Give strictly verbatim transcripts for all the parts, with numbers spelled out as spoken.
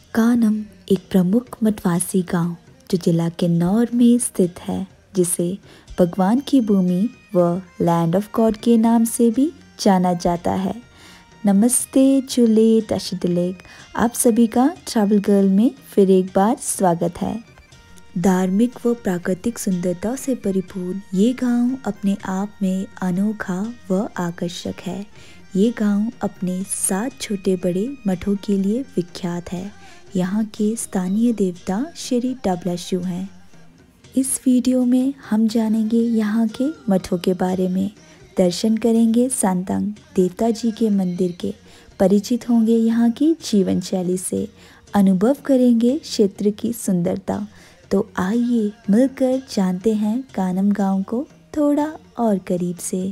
कानम एक प्रमुख मठवासी गांव जो जिला किन्नौर में स्थित है, जिसे भगवान की भूमि व लैंड ऑफ गॉड के नाम से भी जाना जाता है। नमस्ते चुलेट अशिदलेक, आप सभी का ट्रैवल गर्ल में फिर एक बार स्वागत है। धार्मिक व प्राकृतिक सुंदरता से परिपूर्ण ये गांव अपने आप में अनोखा व आकर्षक है। ये गांव अपने सात छोटे बड़े मठों के लिए विख्यात है। यहाँ के स्थानीय देवता श्री डबलाशू हैं। इस वीडियो में हम जानेंगे यहाँ के मठों के बारे में, दर्शन करेंगे सांतांग देवता जी के मंदिर के, परिचित होंगे यहाँ की जीवन शैली से, अनुभव करेंगे क्षेत्र की सुंदरता। तो आइए मिलकर जानते हैं कानम गांव को थोड़ा और करीब से।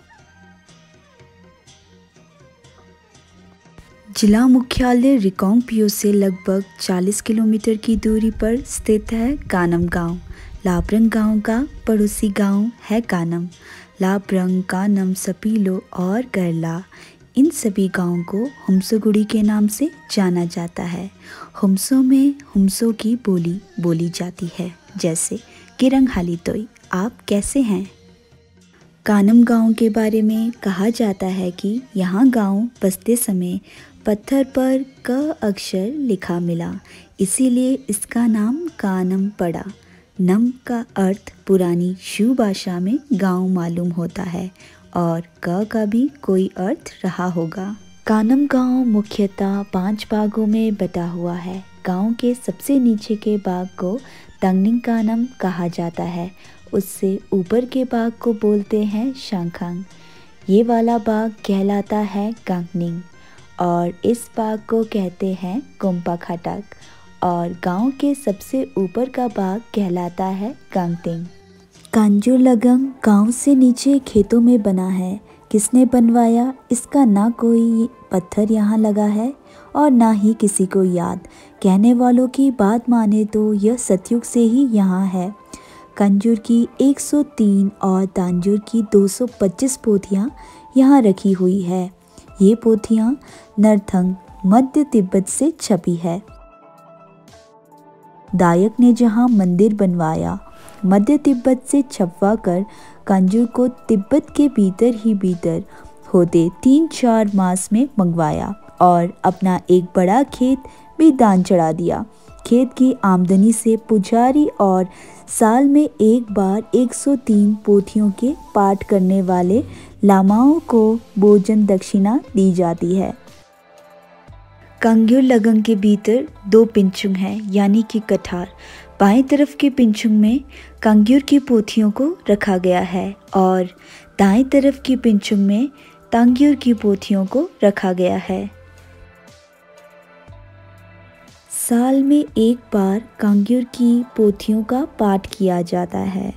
जिला मुख्यालय रिकांगपिओ से लगभग चालीस किलोमीटर की दूरी पर स्थित है कानम गांव। लाबरंग गांव का पड़ोसी गांव है कानम। लाबरंग, कानम, सपीलो और गरला, इन सभी गांवों को हुमसोगुड़ी के नाम से जाना जाता है। हुमसो में हुमसो की बोली बोली जाती है, जैसे किरंग हालीतोई, आप कैसे हैं। कानम गांव के बारे में कहा जाता है कि यहाँ गांव बसते समय पत्थर पर क अक्षर लिखा मिला, इसीलिए इसका नाम कानम पड़ा। नम का अर्थ पुरानी शू भाषा में गांव मालूम होता है और क का भी कोई अर्थ रहा होगा। कानम गांव मुख्यतः पांच भागों में बटा हुआ है। गांव के सबसे नीचे के भाग को तंगनिंग कानम कहा जाता है। उससे ऊपर के भाग को बोलते हैं शांखांग। ये वाला भाग कहलाता है कांगनिंग और इस भाग को कहते हैं कोम्पा खटक, और गांव के सबसे ऊपर का भाग कहलाता है कांगटिंग। कांजू लगंग गांव से नीचे खेतों में बना है। किसने बनवाया, इसका ना कोई पत्थर यहाँ लगा है और ना ही किसी को याद। कहने वालों की बात माने तो यह सतयुग से ही यहाँ है। कंजूर की एक सौ तीन और तांजूर की दो सौ पच्चीस पोथियाँ यहाँ रखी हुई है। ये पोथियाँ नरथंग मध्य तिब्बत से छपी है। दायक ने जहाँ मंदिर बनवाया, मध्य तिब्बत से छपवा कर कंजूर को तिब्बत के भीतर ही भीतर होते तीन चार मास में मंगवाया और अपना एक बड़ा खेत भी दान चढ़ा दिया। खेत की आमदनी से पुजारी और साल में एक बार एक सौ तीन पोथियों के पाठ करने वाले लामाओं को भोजन दक्षिणा दी जाती है। कांग्यूर लगंग के भीतर दो पिंचुंग हैं, यानी कि कठार। बाएं तरफ के पिंचुंग में कांग्यूर की पोथियों को रखा गया है और दाएं तरफ की पिंचुंग में तांग्यूर की पोथियों को रखा गया है। साल में एक बार कांग्यूर की पोथियों का पाठ किया जाता है।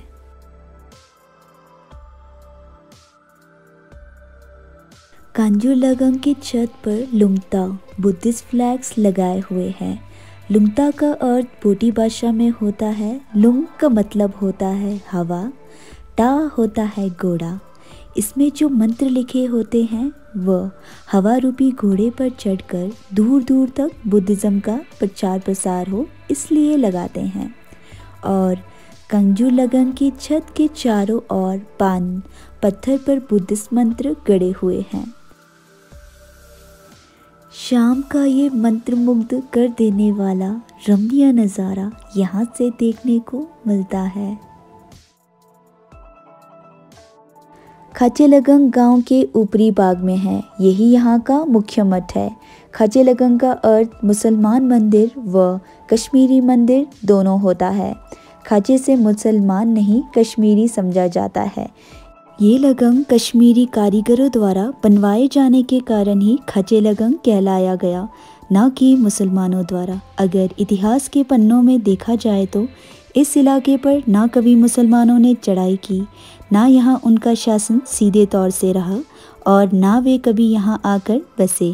कांजूर लगंग की छत पर लुंगता बुद्धिस्ट फ्लैग्स लगाए हुए हैं। लुंगता का अर्थ बोटी भाषा में होता है। लुंग का मतलब होता है हवा, टा होता है घोड़ा। इसमें जो मंत्र लिखे होते हैं वह हवा रूपी घोड़े पर चढ़कर दूर दूर तक बुद्धिज्म का प्रचार प्रसार हो, इसलिए लगाते हैं। और कांजूर लगंग की छत के चारों ओर पान पत्थर पर बुद्धिस्ट मंत्र गड़े हुए हैं। शाम का ये मंत्रमुग्ध कर देने वाला रमणीय नज़ारा यहाँ से देखने को मिलता है। खाचे लगंग गांव के ऊपरी भाग में है। यही यहाँ का मुख्य मठ है। खाचे लगंग का अर्थ मुसलमान मंदिर व कश्मीरी मंदिर दोनों होता है। खाचे से मुसलमान नहीं कश्मीरी समझा जाता है। ये लगंग कश्मीरी कारीगरों द्वारा बनवाए जाने के कारण ही खाचे लगंग कहलाया गया, न कि मुसलमानों द्वारा। अगर इतिहास के पन्नों में देखा जाए तो इस इलाके पर ना कभी मुसलमानों ने चढ़ाई की, ना यहाँ उनका शासन सीधे तौर से रहा और ना वे कभी यहाँ आकर बसे।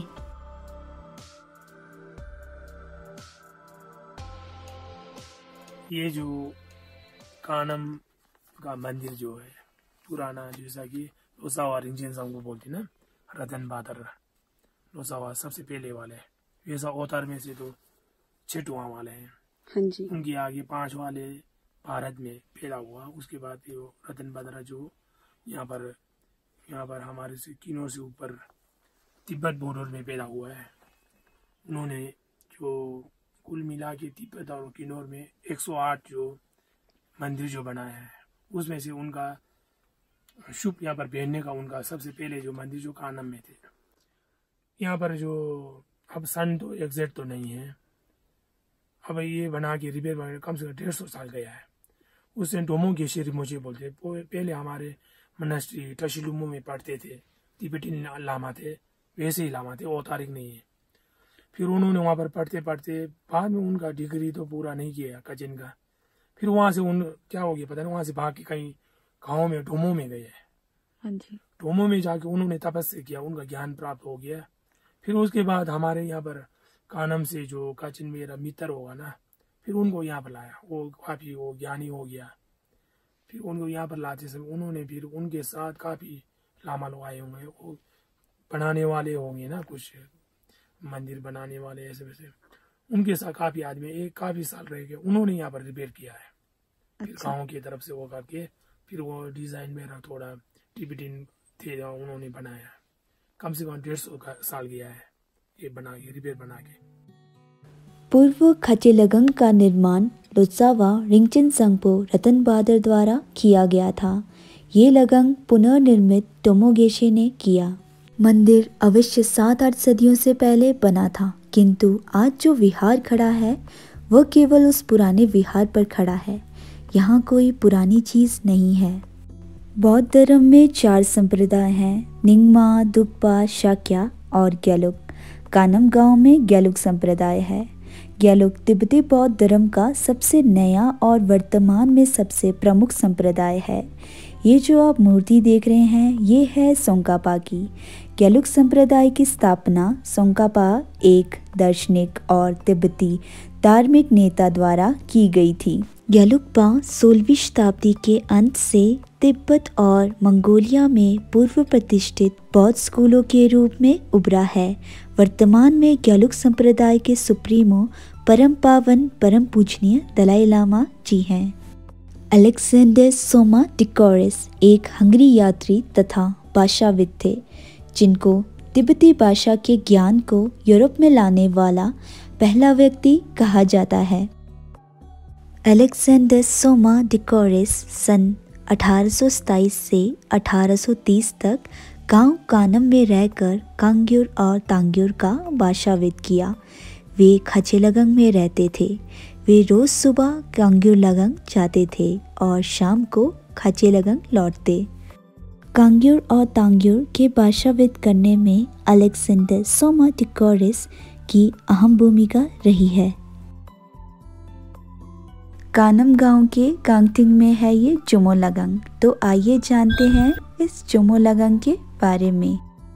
ये जो कानम का मंदिर जो है पुराना, जैसा कि लोसावा रिंजेन सांग को बोलते ना, रतन बहादुर लोसावा सबसे पहले वाले, वैसा अवतार में से तो छह टुआ वाले हैं। हाँ जी। उनके आगे पांच वाले भारत में पैदा हुआ। उसके बाद फिर वो रतन बद्रा जो यहाँ पर यहाँ पर हमारे से किन्नौर से ऊपर तिब्बत बॉर्डर में पैदा हुआ है। उन्होंने जो कुल मिला के तिब्बत और किन्नौर में एक सौ आठ जो मंदिर जो बनाया है, उसमें से उनका शुभ यहाँ पर पहनने का उनका सबसे पहले जो मंदिर जो कानम में थे। यहाँ पर जो अब सन तो एग्जैक्ट तो नहीं है, अब ये बना के रिपेयर बना कम से कम डेढ़ सौ साल गया है। उससे डोमो गेशे रिमोचे बोलते, पहले हमारे मनास्ट्री टशिलुमो में पढ़ते थे, तिब्बती लामा थे, वैसे ही लामा थे, वो तारीख नहीं है। फिर उन्होंने वहाँ पर पढ़ते पढ़ते बाद में उनका डिग्री तो पूरा नहीं किया कजिन का। फिर वहाँ से उन क्या हो गया पता नहीं, वहाँ से भाग के कहीं गाँव में डोमो में गए। हाँ जी। डोमो में जाके उन्होंने तपस्या किया, उनका ज्ञान प्राप्त हो गया। फिर उसके बाद हमारे यहाँ पर कानम से जो कचिन मेरा मित्र होगा ना, फिर उनको यहाँ पर लाया, वो काफ़ी वो ज्ञानी हो गया। फिर उनको यहाँ पर लाते समय उन्होंने फिर उनके साथ काफ़ी लामा लोग आए होंगे, वो बनाने वाले होंगे ना, कुछ मंदिर बनाने वाले ऐसे वैसे, उनके साथ काफ़ी आदमी एक काफ़ी साल रह गए। उन्होंने यहाँ पर रिपेयर किया है। फिर अच्छा। गाँव की तरफ से वो करके फिर वो डिज़ाइन मेरा थोड़ा टिबिटिन थे, उन्होंने बनाया। कम से कम डेढ़ सौ का साल गया है ये बना के, रिपेयर बना के। पूर्व खचेलगंग का निर्माण लोत्सावा रिंगचिन संगपो रतन बहादुर द्वारा किया गया था। ये लगंग पुनर्निर्मित टोमोगेशे ने किया। मंदिर अवश्य सात आठ सदियों से पहले बना था, किंतु आज जो विहार खड़ा है वह केवल उस पुराने विहार पर खड़ा है। यहाँ कोई पुरानी चीज़ नहीं है। बौद्ध धर्म में चार संप्रदाय हैं, निंगमा, दुग्पा, शाक्या और ग्यालुक। कानम गांव में ग्यालुक संप्रदाय है। ग्यालुक तिब्बती बौद्ध धर्म का सबसे नया और वर्तमान में सबसे प्रमुख संप्रदाय है। ये जो आप मूर्ति देख रहे हैं ये है सोंकापा की। ग्यालुक संप्रदाय की स्थापना सोंकापा एक दार्शनिक और तिब्बती धार्मिक नेता द्वारा की गई थी। ग्यालुकपा सोलहवीं शताब्दी के अंत से तिब्बत और मंगोलिया में पूर्व प्रतिष्ठित बौद्ध स्कूलों के रूप में उभरा है। वर्तमान में ग्यालुक संप्रदाय के सुप्रीमो परम पावन परम पूजनीय दलाई लामा जी हैं। अलेक्जेंडर सोमा डिकोरस एक हंगरी यात्री तथा भाषाविद थे, जिनको तिब्बती भाषा के ज्ञान को यूरोप में लाने वाला पहला व्यक्ति कहा जाता है। अलेक्जेंडर सोमा डिकोरस सन अठारह सौ सताईस से अठारह सौ तीस तक गांव कानम में रहकर कांग्यूर और तांग्यूर का भाषाविद किया। वे खचेलगंग में रहते थे। वे रोज सुबह कांग्यूर लगंग जाते थे और शाम को खचेलगंग लौटते। कांग्यूर और तांग्यूर के भाषाविद करने में अलेक्जेंडर सोमा डिकोरस की अहम भूमिका रही है। कानम गांव के कांगटिंग में है ये जोमो लगंग। तो आइए जानते हैं इस जोमो लगंग के बारे में।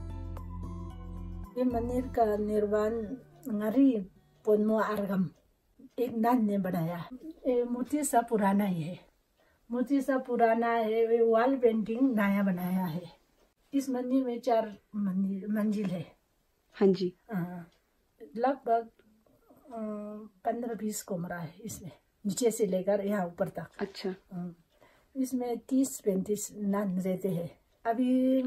ये मंदिर का निर्माण ngari पोन्मो आरगम एक नन ने बनाया। ये मूर्ति सा पुराना ही है, मूर्ति सा पुराना है। वे वॉल पेंटिंग नया बनाया है। इस मंदिर में चार मंदिर मंजिल है। हाँ जी। लगभग पंद्रह बीस कमरा है इसमें, नीचे से लेकर यहाँ ऊपर तक। अच्छा। इसमें तीस पैंतीस नन रहते हैं। अभी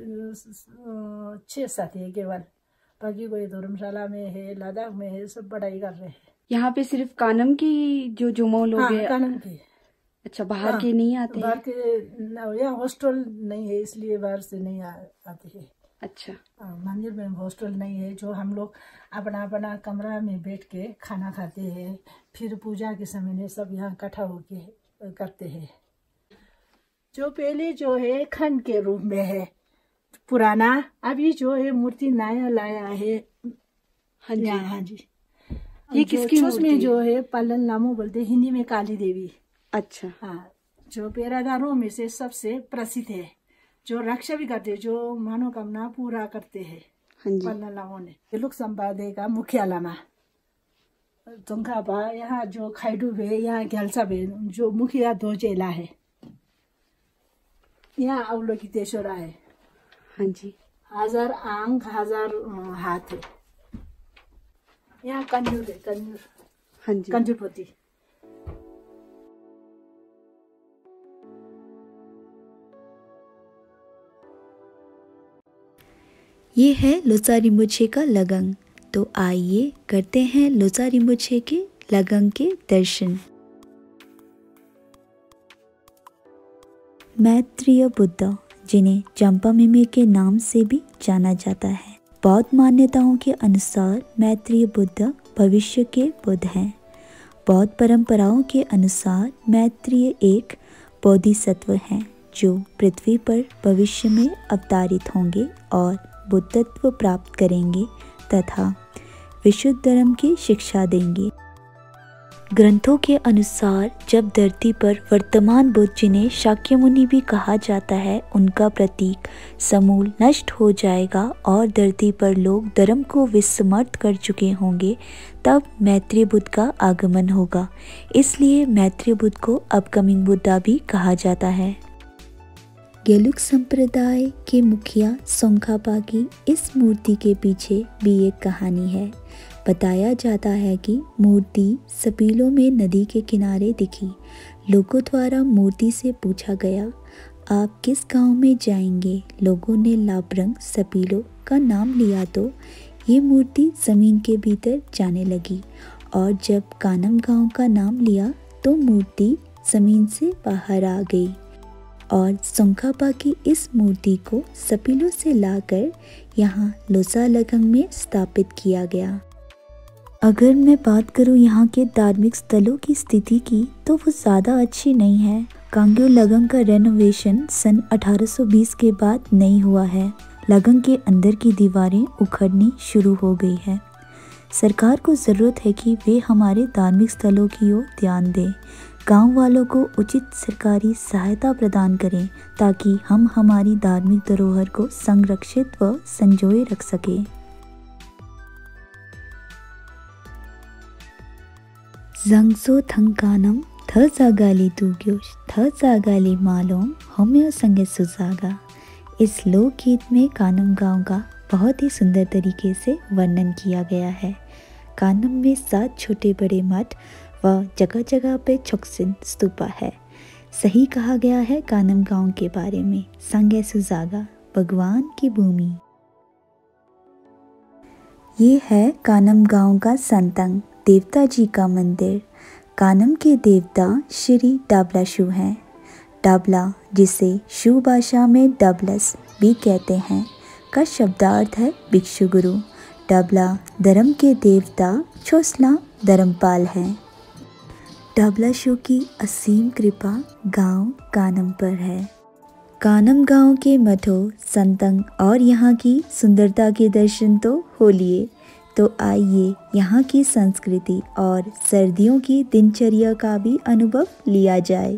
छः सात है केवल, बाकी कोई धर्मशाला में है, लद्दाख में है, सब पढ़ाई कर रहे हैं। यहाँ पे सिर्फ कानम की जो जुमो लोग हैं? कानम की। अच्छा, बाहर हाँ, के नहीं आते? बाहर के यहाँ हॉस्टल नहीं है, इसलिए बाहर से नहीं आ, आते हैं। अच्छा। मंदिर में हॉस्टल नहीं है, जो हम लोग अपना अपना कमरा में बैठ के खाना खाते हैं। फिर पूजा के समय में सब यहाँ इकट्ठा होके करते हैं। जो पहले जो है खंड के रूप में है पुराना, अभी जो है मूर्ति नया लाया है। हाँ जी। हाँ जी। ये किसकी मूर्ति में जो है पालन लामो बोलते, हिंदी में काली देवी। अच्छा। हाँ, जो पेरादारों में से सबसे प्रसिद्ध है, जो रक्षा भी करते, जो मनोकामना पूरा करते हैं। हाँ जी। पालन लामो ने ग्यालुक संप्रदाय का मुख्य लामा सोंकापा, यहाँ जो खाइडू है, यहाँ ग्यालसा है, जो मुखिया दो चेला है। यहाँ अवलोकितेश्वरा है। हाँ जी। हजार आंख हजार हाथ है। यहाँ कंजूर है, कंजूर हाँ जी। कंजुपोती। ये है लोसा रिम्पोछे का लगंग। तो आइए करते हैं लोसा रिम्पोछे के लगंग के दर्शन। मैत्रेय बुद्ध, जिन्हें जंपा मिमे के नाम से भी जाना जाता है। बौद्ध मान्यताओं के अनुसार मैत्रेय बुद्ध भविष्य के बुद्ध हैं। बौद्ध परंपराओं के अनुसार मैत्रेय एक बोधिसत्व हैं जो पृथ्वी पर भविष्य में अवतरित होंगे और बुद्धत्व प्राप्त करेंगे तथा विशुद्ध धर्म की शिक्षा देंगे। ग्रंथों के अनुसार जब धरती पर वर्तमान बुद्ध, जिन्हें शाक्यमुनि भी कहा जाता है, उनका प्रतीक समूल नष्ट हो जाएगा और धरती पर लोग धर्म को विस्मृत कर चुके होंगे, तब मैत्रेय बुद्ध का आगमन होगा। इसलिए मैत्रेय बुद्ध को अपकमिंग बुद्धा भी कहा जाता है। गेलुक संप्रदाय के मुखिया सोंगखापा की इस मूर्ति के पीछे भी एक कहानी है। बताया जाता है कि मूर्ति सपीलो में नदी के किनारे दिखी। लोगों द्वारा मूर्ति से पूछा गया, आप किस गांव में जाएंगे? लोगों ने लाब्रंग सपीलो का नाम लिया तो ये मूर्ति ज़मीन के भीतर जाने लगी और जब कानम गांव का नाम लिया तो मूर्ति ज़मीन से बाहर आ गई और सोंगखापा की इस मूर्ति को सपीलो से लाकर यहाँ लोसा लगंग में स्थापित किया गया। अगर मैं बात करूँ यहाँ के धार्मिक स्थलों की स्थिति की तो वो ज़्यादा अच्छी नहीं है। कांग्यो लगंग का रेनोवेशन सन अठारह सौ बीस के बाद नहीं हुआ है। लगंग के अंदर की दीवारें उखड़नी शुरू हो गई है। सरकार को ज़रूरत है कि वे हमारे धार्मिक स्थलों की ओर ध्यान दें, गांव वालों को उचित सरकारी सहायता प्रदान करें ताकि हम हमारी धार्मिक धरोहर को संरक्षित व संजोए रख सकें। ज़ंगसो थंकानम थ जागाली तुग्योश थ जागाली मालोम होम्यो संगे सुजागा। इस लोकगीत में कानम गांव का बहुत ही सुंदर तरीके से वर्णन किया गया है। कानम में सात छोटे बड़े मठ व जगह जगह पे छोकसिन स्तूपा है। सही कहा गया है कानम गांव के बारे में, संगे सुजागा, भगवान की भूमि। ये है कानम गांव का संतंग देवता जी का मंदिर। कानम के देवता श्री डाबलाशु हैं। डाबला, जिसे शु भाषा में डबलस भी कहते हैं, का शब्दार्थ है भिक्षु गुरु। डाबला धर्म के देवता छोसला धर्मपाल हैं। डाबलाशु की असीम कृपा गांव कानम पर है। कानम गांव के मठों, संतंग और यहाँ की सुंदरता के दर्शन तो हो लिए, तो आइए यहाँ की संस्कृति और सर्दियों की दिनचर्या का भी अनुभव लिया जाए।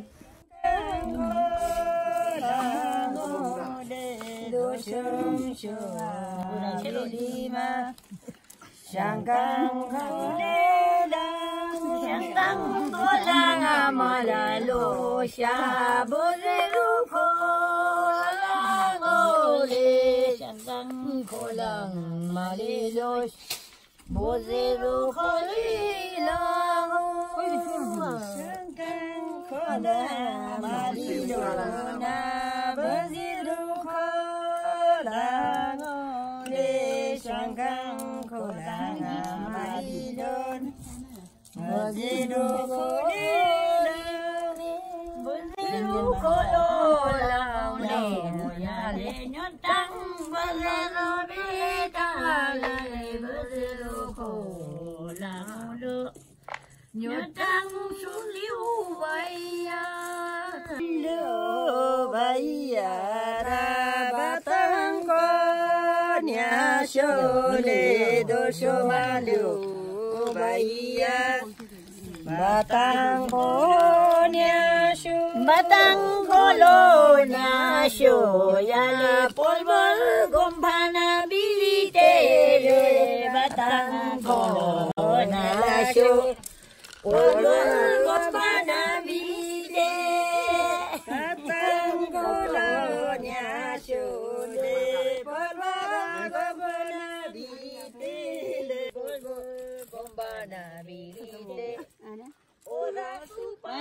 Bozero kolila kola marilona bozero kola le shangang kola marilon bozero kolila bozero kola le ya le nyotang bozero beta le bozero nhớ trăng xuống liu bay liu bay ra ba tang có nhà show lê đô show ma liu bay ba tang có nhà show ba tang có lô nhà show ya le polvo gompana bilite ba tang có nhà show Polvo gompana bile, katang kolonya shole. Polvo gompana bile, polvo gompana bile.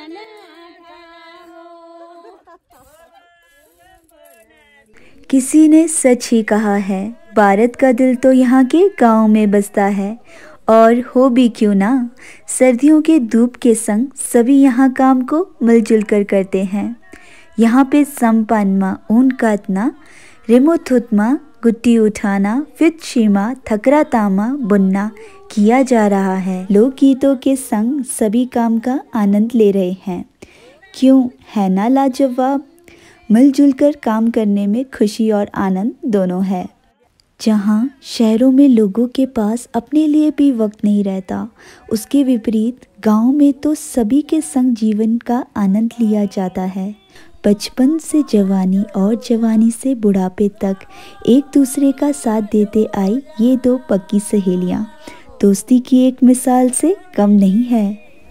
किसी ने सच ही कहा है, भारत का दिल तो यहाँ के गाँव में बसता है। और हो भी क्यों ना, सर्दियों के धूप के संग सभी यहाँ काम को मिलजुल कर करते हैं। यहाँ पे संपन्नमा ऊन काटना, रिमोथुतमा गुट्टी उठाना, फित शीमा थकरा तामा बुनना किया जा रहा है। लोकगीतों के संग सभी काम का आनंद ले रहे हैं। क्यों है ना लाजवाब, मिलजुल कर काम करने में खुशी और आनंद दोनों है। जहाँ शहरों में लोगों के पास अपने लिए भी वक्त नहीं रहता, उसके विपरीत गांव में तो सभी के संग जीवन का आनंद लिया जाता है। बचपन से जवानी और जवानी से बुढ़ापे तक एक दूसरे का साथ देते आई ये दो पक्की सहेलियां दोस्ती की एक मिसाल से कम नहीं है।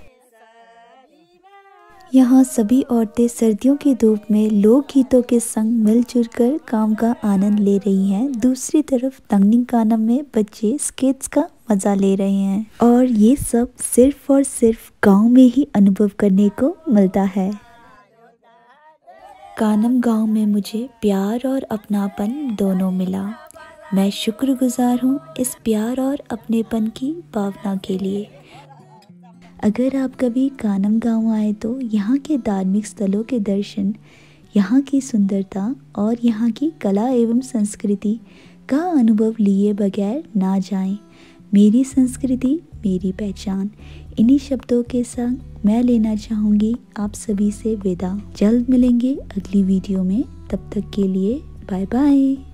यहाँ सभी औरतें सर्दियों की धूप में लोक गीतों के संग मिलजुल कर काम का आनंद ले रही हैं। दूसरी तरफ तंगनी कानम में बच्चे स्केट्स का मजा ले रहे हैं और ये सब सिर्फ और सिर्फ गांव में ही अनुभव करने को मिलता है। कानम गांव में मुझे प्यार और अपनापन दोनों मिला। मैं शुक्रगुजार हूँ इस प्यार और अपनेपन की भावना के लिए। अगर आप कभी कानम गांव आए तो यहाँ के धार्मिक स्थलों के दर्शन, यहाँ की सुंदरता और यहाँ की कला एवं संस्कृति का अनुभव लिए बगैर ना जाएं। मेरी संस्कृति मेरी पहचान, इन्हीं शब्दों के संग मैं लेना चाहूँगी आप सभी से विदा। जल्द मिलेंगे अगली वीडियो में, तब तक के लिए बाय बाय।